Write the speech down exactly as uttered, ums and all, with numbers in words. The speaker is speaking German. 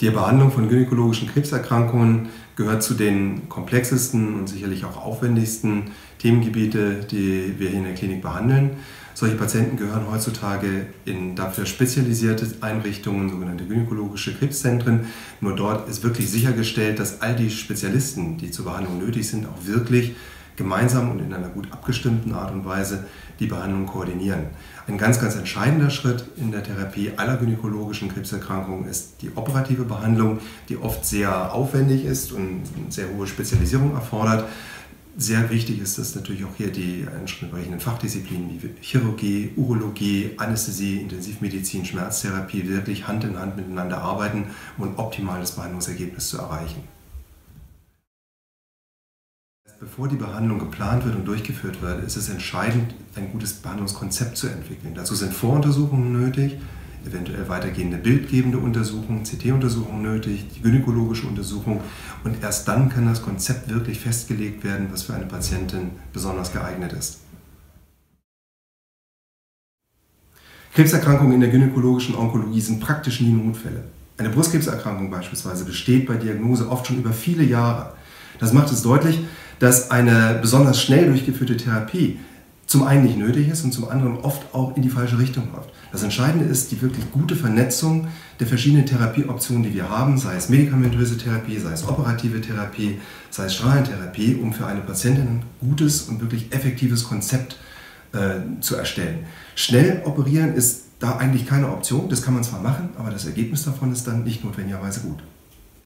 Die Behandlung von gynäkologischen Krebserkrankungen gehört zu den komplexesten und sicherlich auch aufwendigsten Themengebiete, die wir hier in der Klinik behandeln. Solche Patienten gehören heutzutage in dafür spezialisierte Einrichtungen, sogenannte gynäkologische Krebszentren. Nur dort ist wirklich sichergestellt, dass all die Spezialisten, die zur Behandlung nötig sind, auch wirklich gemeinsam und in einer gut abgestimmten Art und Weise die Behandlung koordinieren. Ein ganz, ganz entscheidender Schritt in der Therapie aller gynäkologischen Krebserkrankungen ist die operative Behandlung, die oft sehr aufwendig ist und sehr hohe Spezialisierung erfordert. Sehr wichtig ist, dass natürlich auch hier die entsprechenden Fachdisziplinen wie Chirurgie, Urologie, Anästhesie, Intensivmedizin, Schmerztherapie wirklich Hand in Hand miteinander arbeiten, um ein optimales Behandlungsergebnis zu erreichen. Bevor die Behandlung geplant wird und durchgeführt wird, ist es entscheidend, ein gutes Behandlungskonzept zu entwickeln. Dazu sind Voruntersuchungen nötig, eventuell weitergehende bildgebende Untersuchungen, C T-Untersuchungen nötig, die gynäkologische Untersuchung, und erst dann kann das Konzept wirklich festgelegt werden, was für eine Patientin besonders geeignet ist. Krebserkrankungen in der gynäkologischen Onkologie sind praktisch nie Notfälle. Eine Brustkrebserkrankung beispielsweise besteht bei Diagnose oft schon über viele Jahre. Das macht es deutlich, dass eine besonders schnell durchgeführte Therapie zum einen nicht nötig ist und zum anderen oft auch in die falsche Richtung läuft. Das Entscheidende ist die wirklich gute Vernetzung der verschiedenen Therapieoptionen, die wir haben, sei es medikamentöse Therapie, sei es operative Therapie, sei es Strahlentherapie, um für eine Patientin ein gutes und wirklich effektives Konzept äh, zu erstellen. Schnell operieren ist da eigentlich keine Option, das kann man zwar machen, aber das Ergebnis davon ist dann nicht notwendigerweise gut.